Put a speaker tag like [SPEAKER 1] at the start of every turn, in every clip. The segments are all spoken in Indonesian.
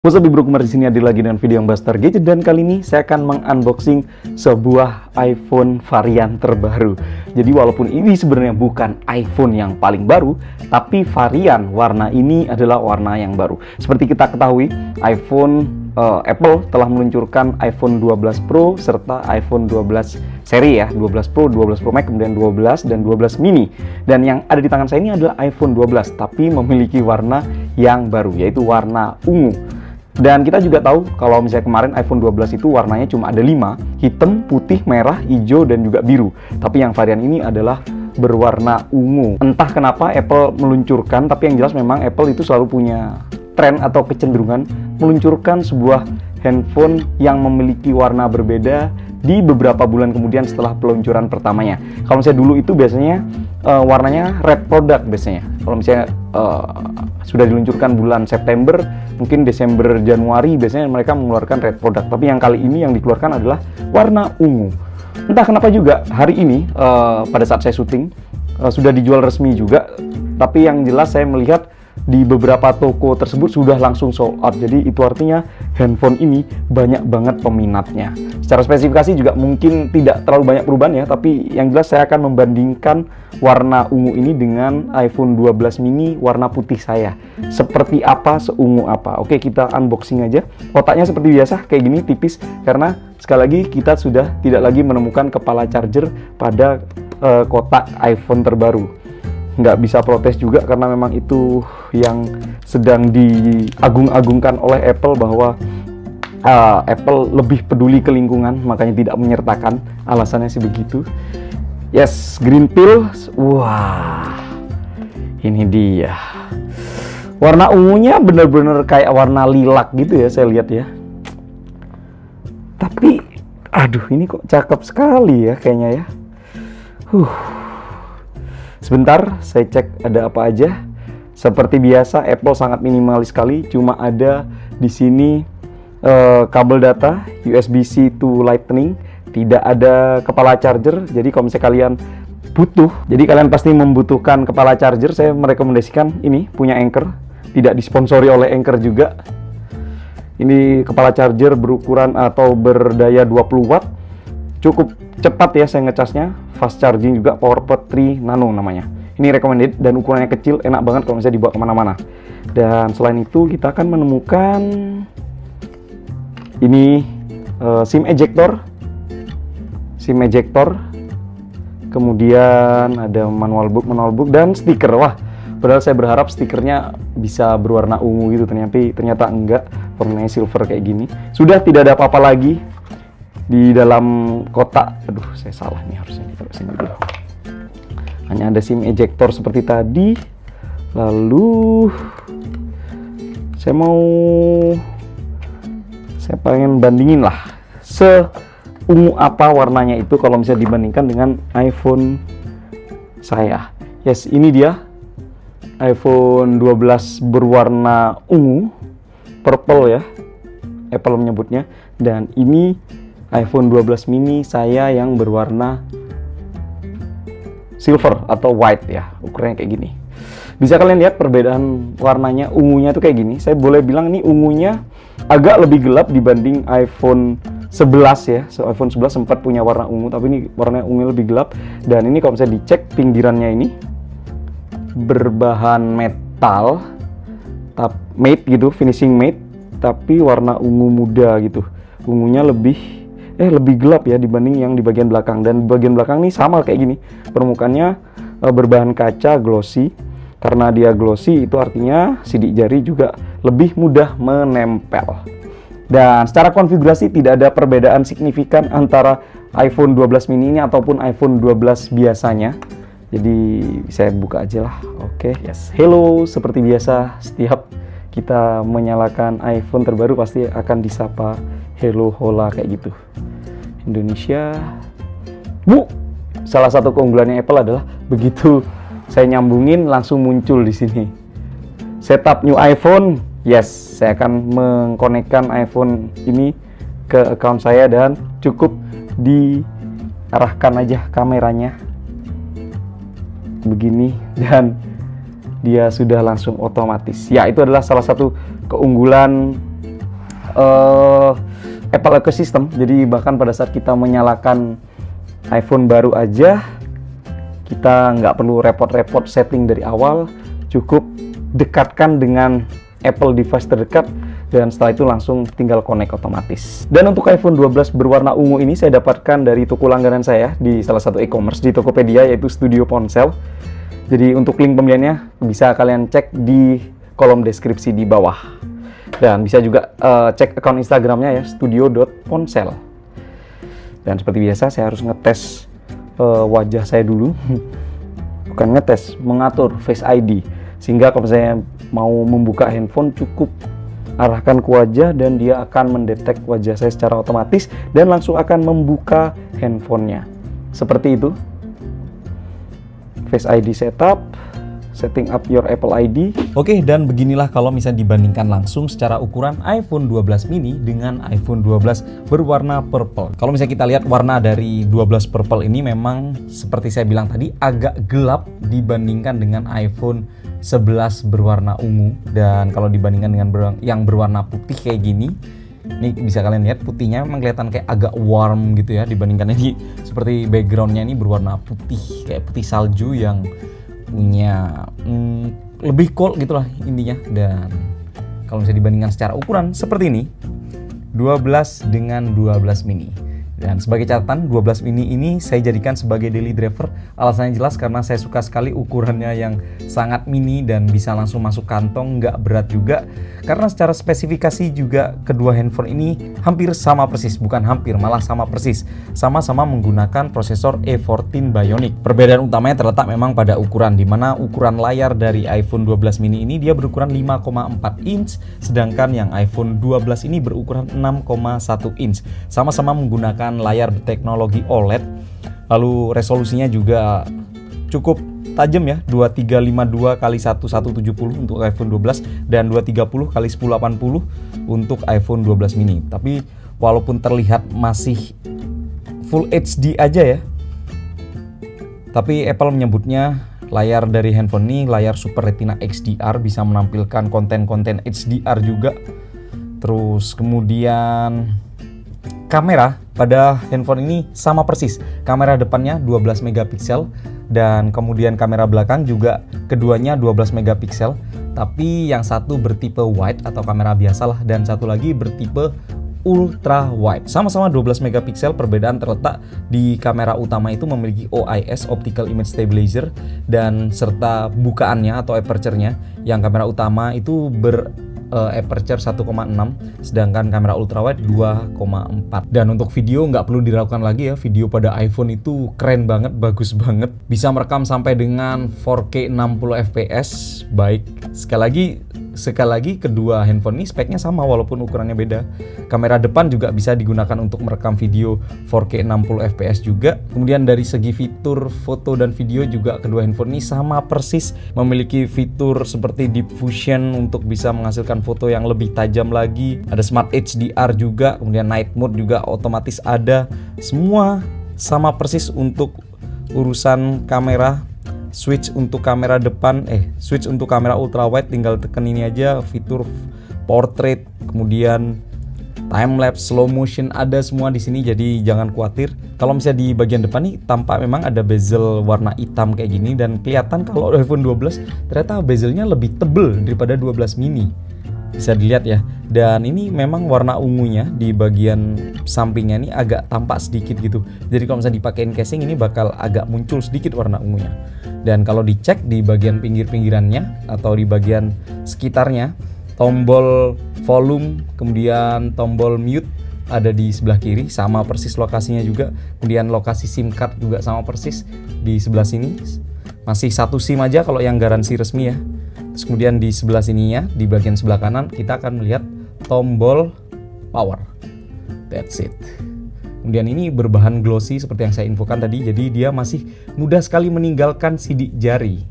[SPEAKER 1] What's up bro, kembali di sini Adil lagi dengan video yang bahas gadget, dan kali ini saya akan mengunboxing sebuah iPhone varian terbaru. Jadi walaupun ini sebenarnya bukan iPhone yang paling baru, tapi varian warna ini adalah warna yang baru. Seperti kita ketahui, Apple telah meluncurkan iPhone 12 Pro serta iPhone 12 seri ya, 12 Pro, 12 Pro Max, kemudian 12 dan 12 mini. Dan yang ada di tangan saya ini adalah iPhone 12, tapi memiliki warna yang baru, yaitu warna ungu. Dan kita juga tahu kalau misalnya kemarin iPhone 12 itu warnanya cuma ada 5, hitam, putih, merah, hijau, dan juga biru. Tapi yang varian ini adalah berwarna ungu. Entah kenapa Apple meluncurkan, tapi yang jelas memang Apple itu selalu punya tren atau kecenderungan meluncurkan sebuah handphone yang memiliki warna berbeda di beberapa bulan kemudian setelah peluncuran pertamanya. Kalau misalnya dulu itu biasanya warnanya red product biasanya. Kalau misalnya sudah diluncurkan bulan September, mungkin Desember, Januari biasanya mereka mengeluarkan red product. Tapi yang kali ini yang dikeluarkan adalah warna ungu. Entah kenapa juga hari ini pada saat saya syuting sudah dijual resmi juga. Tapi yang jelas saya melihat di beberapa toko tersebut sudah langsung sold out. Jadi itu artinya handphone ini banyak banget peminatnya. Secara spesifikasi juga mungkin tidak terlalu banyak perubahan ya, tapi yang jelas saya akan membandingkan warna ungu ini dengan iPhone 12 mini warna putih saya. Seperti apa, seungu apa. Oke, kita unboxing aja. Kotaknya seperti biasa kayak gini, tipis, karena sekali lagi kita sudah tidak lagi menemukan kepala charger pada kotak iPhone terbaru. Nggak bisa protes juga karena memang itu yang sedang diagung-agungkan oleh Apple, bahwa Apple lebih peduli ke lingkungan, makanya tidak menyertakan. Alasannya sih begitu. Yes, green pill. Wah, ini dia. Warna ungunya bener-bener kayak warna lilac gitu ya, saya lihat ya. Tapi, aduh, ini kok cakep sekali ya kayaknya ya. Sebentar, saya cek ada apa aja. Seperti biasa, Apple sangat minimalis sekali. Cuma ada di sini kabel data USB-C to Lightning. Tidak ada kepala charger. Jadi kalau misalnya kalian butuh, jadi kalian pasti membutuhkan kepala charger, saya merekomendasikan ini punya Anker. Tidak disponsori oleh Anker juga. Ini kepala charger berukuran atau berdaya 20 watt. Cukup cepat ya saya ngecasnya, fast charging juga, PowerPod 3 Nano namanya. Ini recommended dan ukurannya kecil, enak banget kalau misalnya dibawa kemana-mana. Dan selain itu kita akan menemukan ini SIM ejector, kemudian ada manual book dan stiker. Wah, padahal saya berharap stikernya bisa berwarna ungu gitu, ternyata enggak, warnanya silver kayak gini. Sudah tidak ada apa-apa lagi di dalam kotak. Aduh, saya salah nih, harusnya ditaruh sini dulu. Hanya ada SIM ejector seperti tadi. Lalu saya pengen bandingin lah seungu apa warnanya itu kalau misalnya dibandingkan dengan iPhone saya. Yes, ini dia iPhone 12 berwarna ungu, purple ya, Apple menyebutnya. Dan ini iPhone 12 mini saya yang berwarna silver atau white ya, ukurannya kayak gini. Bisa kalian lihat perbedaan warnanya, ungunya tuh kayak gini. Saya boleh bilang ini ungunya agak lebih gelap dibanding iPhone 11 ya. So, iPhone 11 sempat punya warna ungu, tapi ini warnanya ungu lebih gelap. Dan ini kalau misalnya dicek pinggirannya ini berbahan metal, matte gitu, finishing matte, tapi warna ungu muda gitu. Ungunya lebih gelap ya dibanding yang di bagian belakang. Dan bagian belakang nih sama kayak gini, permukaannya berbahan kaca glossy. Karena dia glossy itu artinya sidik jari juga lebih mudah menempel. Dan secara konfigurasi tidak ada perbedaan signifikan antara iPhone 12 mini ini ataupun iPhone 12 biasanya. Jadi saya buka aja lah. Oke, yes. Hello, seperti biasa setiap kita menyalakan iPhone terbaru pasti akan disapa hello hola kayak gitu. Indonesia. Salah satu keunggulannya Apple adalah begitu saya nyambungin langsung muncul di sini. Setup new iPhone. Yes, saya akan mengkonekkan iPhone ini ke account saya dan cukup diarahkan aja kameranya begini dan dia sudah langsung otomatis. Ya, itu adalah salah satu keunggulan Apple ecosystem. Jadi bahkan pada saat kita menyalakan iPhone baru aja, kita nggak perlu repot-repot setting dari awal, cukup dekatkan dengan Apple device terdekat, dan setelah itu langsung tinggal connect otomatis. Dan untuk iPhone 12 berwarna ungu ini saya dapatkan dari toko langganan saya di salah satu e-commerce di Tokopedia, yaitu Studio Ponsel. Jadi untuk link pembeliannya bisa kalian cek di kolom deskripsi di bawah. Dan bisa juga cek akun Instagramnya ya, studio.ponsel. Dan seperti biasa saya harus ngetes wajah saya dulu. Bukan ngetes, mengatur Face ID. Sehingga kalau saya mau membuka handphone cukup arahkan ke wajah dan dia akan mendetek wajah saya secara otomatis dan langsung akan membuka handphonenya. Seperti itu. Face ID setup, setting up your Apple ID. Oke, dan beginilah kalau misalnya dibandingkan langsung secara ukuran iPhone 12 mini dengan iPhone 12 berwarna purple. Kalau misalnya kita lihat warna dari 12 purple ini memang seperti saya bilang tadi agak gelap dibandingkan dengan iPhone 11 berwarna ungu. Dan kalau dibandingkan dengan yang berwarna putih kayak gini, ini bisa kalian lihat putihnya memang kelihatan kayak agak warm gitu ya, dibandingkan ini seperti backgroundnya ini berwarna putih kayak putih salju yang punya lebih cold gitulah intinya. Dan kalau misalnya dibandingkan secara ukuran seperti ini, 12 dengan 12 mini. Dan sebagai catatan, 12 mini ini saya jadikan sebagai daily driver. Alasannya jelas karena saya suka sekali ukurannya yang sangat mini dan bisa langsung masuk kantong, nggak berat juga. Karena secara spesifikasi juga kedua handphone ini hampir sama persis, bukan hampir, malah sama persis. Sama-sama menggunakan prosesor A14 Bionic. Perbedaan utamanya terletak memang pada ukuran, di mana ukuran layar dari iPhone 12 mini ini dia berukuran 5,4 inch, sedangkan yang iPhone 12 ini berukuran 6,1 inch. Sama-sama menggunakan layar berteknologi OLED, lalu resolusinya juga cukup tajam ya, 2352 x 1170 untuk iPhone 12 dan 230 x 1080 untuk iPhone 12 mini. Tapi walaupun terlihat masih Full HD aja ya, tapi Apple menyebutnya layar dari handphone ini layar Super Retina XDR, bisa menampilkan konten-konten HDR juga. Terus kemudian kamera pada handphone ini sama persis. Kamera depannya 12 megapiksel dan kemudian kamera belakang juga keduanya 12 megapiksel. Tapi yang satu bertipe wide atau kamera biasalah dan satu lagi bertipe ultra wide. Sama-sama 12 megapiksel, perbedaan terletak di kamera utama itu memiliki OIS (Optical Image Stabilizer) dan serta bukaannya atau aperture-nya. Yang kamera utama itu aperture 1,6, sedangkan kamera ultrawide 2,4. Dan untuk video nggak perlu diragukan lagi ya, video pada iPhone itu keren banget, bagus banget, bisa merekam sampai dengan 4K 60 fps. Baik, sekali lagi kedua handphone ini speknya sama walaupun ukurannya beda. Kamera depan juga bisa digunakan untuk merekam video 4K 60 fps juga. Kemudian dari segi fitur foto dan video juga kedua handphone ini sama persis, memiliki fitur seperti Deep Fusion untuk bisa menghasilkan foto yang lebih tajam lagi. Ada Smart HDR juga, kemudian Night Mode juga otomatis ada. Semua sama persis untuk urusan kamera. Switch untuk kamera depan, switch untuk kamera ultrawide tinggal tekan ini aja, fitur portrait, kemudian time lapse, slow motion ada semua di sini, jadi jangan khawatir. Kalau misalnya di bagian depan nih tampak memang ada bezel warna hitam kayak gini dan kelihatan kalau iPhone 12 ternyata bezelnya lebih tebel daripada 12 mini. Bisa dilihat ya. Dan ini memang warna ungunya di bagian sampingnya ini agak tampak sedikit gitu. Jadi kalau misalnya dipakein casing ini bakal agak muncul sedikit warna ungunya. Dan kalau dicek di bagian pinggir-pinggirannya atau di bagian sekitarnya, tombol volume, kemudian tombol mute ada di sebelah kiri, sama persis lokasinya juga. Kemudian lokasi SIM card juga sama persis di sebelah sini. Masih satu SIM aja kalau yang garansi resmi ya. Terus kemudian di sebelah sininya, di bagian sebelah kanan kita akan melihat tombol power. That's it. Kemudian ini berbahan glossy seperti yang saya infokan tadi, jadi dia masih mudah sekali meninggalkan sidik jari.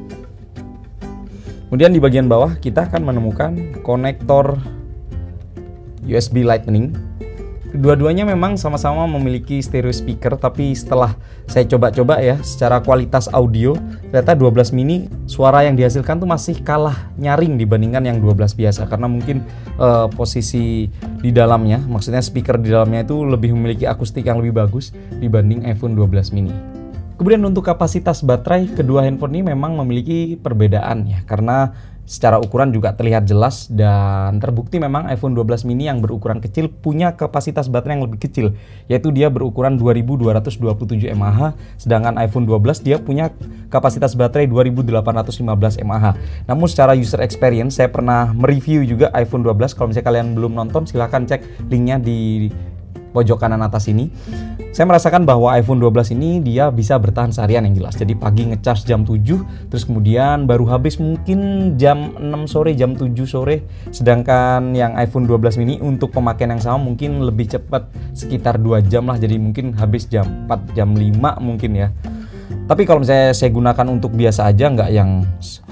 [SPEAKER 1] Kemudian di bagian bawah kita akan menemukan konektor USB Lightning.
[SPEAKER 2] Dua-duanya memang sama-sama memiliki stereo speaker, tapi setelah saya coba-coba ya secara kualitas audio, ternyata 12 mini suara yang dihasilkan tuh masih kalah nyaring dibandingkan yang 12 biasa, karena mungkin posisi di dalamnya, maksudnya speaker di dalamnya itu lebih memiliki akustik yang lebih bagus dibanding iPhone 12 mini. Kemudian untuk kapasitas baterai, kedua handphone ini memang memiliki perbedaan ya, karena secara ukuran juga terlihat jelas dan terbukti memang iPhone 12 mini yang berukuran kecil punya kapasitas baterai yang lebih kecil, yaitu dia berukuran 2227 mAh, sedangkan iPhone 12 dia punya kapasitas baterai 2815 mAh. Namun secara user experience, saya pernah mereview juga iPhone 12, kalau misalnya kalian belum nonton silahkan cek linknya di pojok kanan atas ini. Saya merasakan bahwa iPhone 12 ini dia bisa bertahan seharian yang jelas. Jadi pagi ngecas jam 7, terus kemudian baru habis mungkin jam 6 sore, jam 7 sore. Sedangkan yang iPhone 12 mini untuk pemakaian yang sama mungkin lebih cepat, sekitar 2 jam lah. Jadi mungkin habis jam 4, jam 5 mungkin ya. Tapi kalau misalnya saya gunakan untuk biasa aja, nggak yang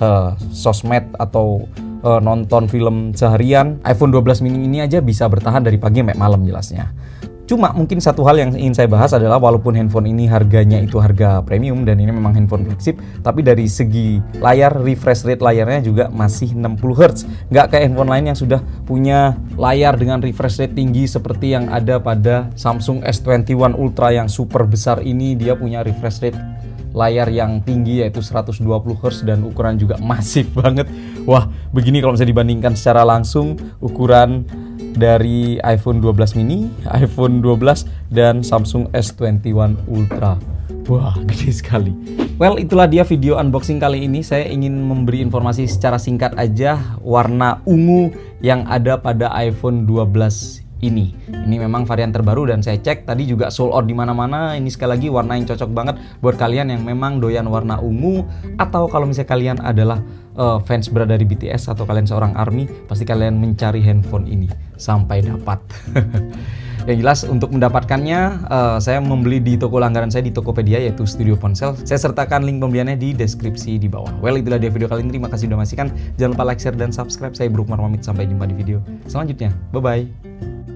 [SPEAKER 2] sosmed atau nonton film seharian, iPhone 12 mini ini aja bisa bertahan dari pagi sampai malam jelasnya. Cuma mungkin satu hal yang ingin saya bahas adalah walaupun handphone ini harganya itu harga premium dan ini memang handphone flagship, tapi dari segi layar, refresh rate layarnya juga masih 60 Hz. Nggak kayak handphone lain yang sudah punya layar dengan refresh rate tinggi seperti yang ada pada Samsung S21 Ultra yang super besar ini. Dia punya refresh rate layar yang tinggi yaitu 120 Hz dan ukuran juga masif banget. Wah, begini kalau misalnya dibandingkan secara langsung ukuran dari iPhone 12 mini, iPhone 12 dan Samsung S21 Ultra. Wah, gede sekali. Well, itulah dia video unboxing kali ini. Saya ingin memberi informasi secara singkat aja warna ungu yang ada pada iPhone 12 ini. Ini memang varian terbaru dan saya cek tadi juga sold out di mana-mana. Ini sekali lagi warna yang cocok banget buat kalian yang memang doyan warna ungu, atau kalau misalnya kalian adalah fans berat dari BTS atau kalian seorang ARMY, pasti kalian mencari handphone ini sampai dapat. Yang jelas untuk mendapatkannya saya membeli di toko langganan saya di Tokopedia yaitu Studio Ponsel. Saya sertakan link pembeliannya di deskripsi di bawah. Well, itulah dia video kali ini. Terima kasih sudah menyaksikan. Jangan lupa like, share, dan subscribe. Saya Brookmar pamit, sampai jumpa di video selanjutnya. Bye-bye.